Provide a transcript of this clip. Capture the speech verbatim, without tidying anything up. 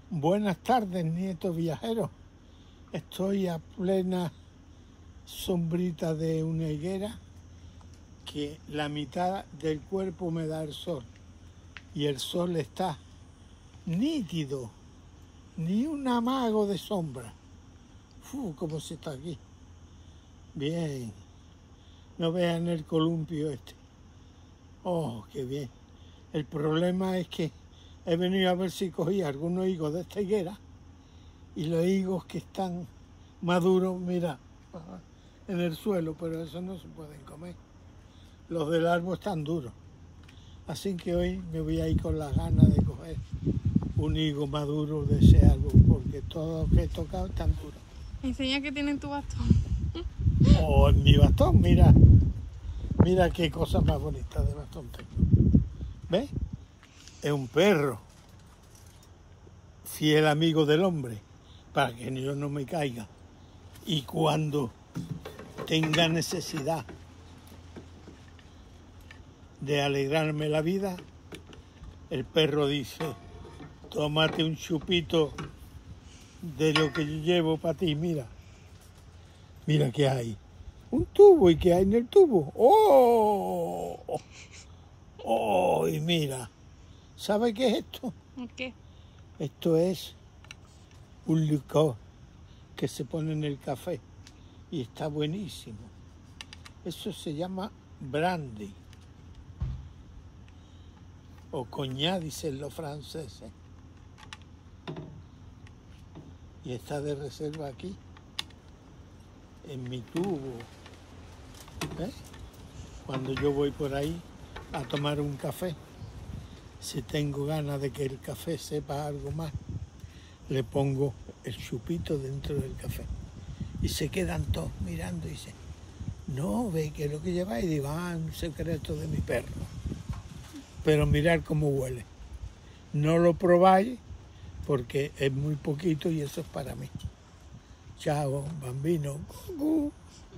Buenas tardes, nietos viajeros. Estoy a plena sombrita de una higuera que la mitad del cuerpo me da el sol y el sol está nítido, ni un amago de sombra. Uf, cómo se está aquí. Bien. No vean el columpio este. Oh, qué bien. El problema es que he venido a ver si cogía algunos higos de esta higuera y los higos que están maduros, mira, en el suelo, pero eso no se pueden comer. Los del árbol están duros. Así que hoy me voy a ir con las ganas de coger un higo maduro de ese árbol, porque todo lo que he tocado están duros. Enseña que tiene tu bastón. Oh, en mi bastón, mira. Mira qué cosa más bonita de bastón tengo. ¿Ves? Es un perro, fiel amigo del hombre, para que yo no me caiga. Y cuando tenga necesidad de alegrarme la vida, el perro dice, tómate un chupito de lo que yo llevo para ti, mira. Mira qué hay. Un tubo, ¿y qué hay en el tubo? ¡Oh! ¡Oh! Y mira. ¿Sabe qué es esto? ¿Qué? Esto es un licor que se pone en el café y está buenísimo. Eso se llama brandy o coñac, dicen los franceses. Y está de reserva aquí, en mi tubo. ¿Ves? Cuando yo voy por ahí a tomar un café, si tengo ganas de que el café sepa algo más, le pongo el chupito dentro del café. Y se quedan todos mirando y dicen, no, ve que es lo que lleváis. Y digo, ah, un secreto de mi perro. Pero mirad cómo huele. No lo probáis porque es muy poquito y eso es para mí. Chao, bambino.